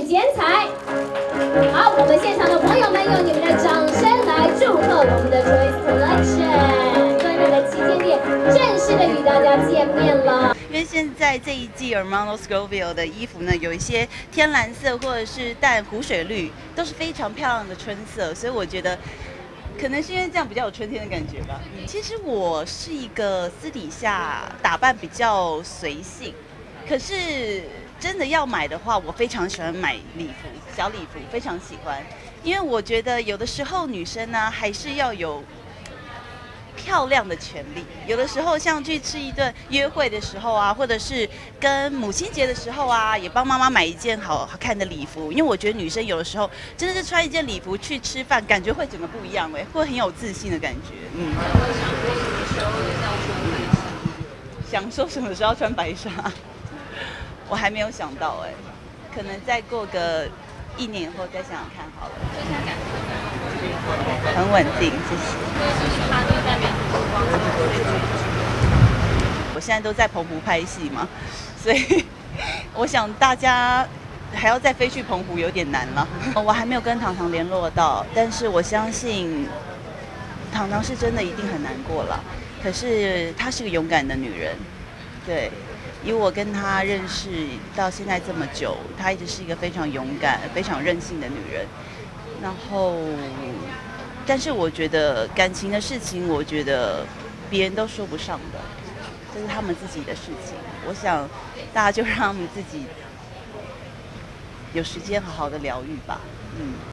剪彩。好，我们现场的朋友们，用你们的掌声来祝贺我们的 Joyce Collection 端午的旗舰店正式的与大家见面了。 因为现在这一季 Armando Scoville 的衣服呢，有一些天蓝色或者是淡湖水绿，都是非常漂亮的春色，所以我觉得可能是因为这样比较有春天的感觉吧。其实我是一个私底下打扮比较随性，可是真的要买的话，我非常喜欢买礼服，小礼服非常喜欢，因为我觉得有的时候女生呢还是要有漂亮的权利，有的时候像去吃一顿约会的时候啊，或者是跟母亲节的时候啊，也帮妈妈买一件好看的礼服。因为我觉得女生有的时候真的是穿一件礼服去吃饭，感觉会整个不一样会很有自信的感觉。想说什么时候要穿白纱，我还没有想到可能再过个1年以后再想想看好了。很稳定，谢谢。我现在都在澎湖拍戏嘛，所以我想大家还要再飞去澎湖有点难了。我还没有跟糖糖联络到，但是我相信糖糖是真的一定很难过了。可是她是个勇敢的女人，对，以我跟她认识到现在这么久，她一直是一个非常勇敢、非常任性的女人。然后，但是我觉得感情的事情，我觉得别人都说不上的，这是他们自己的事情。我想大家就让他们自己有时间好好的疗愈吧。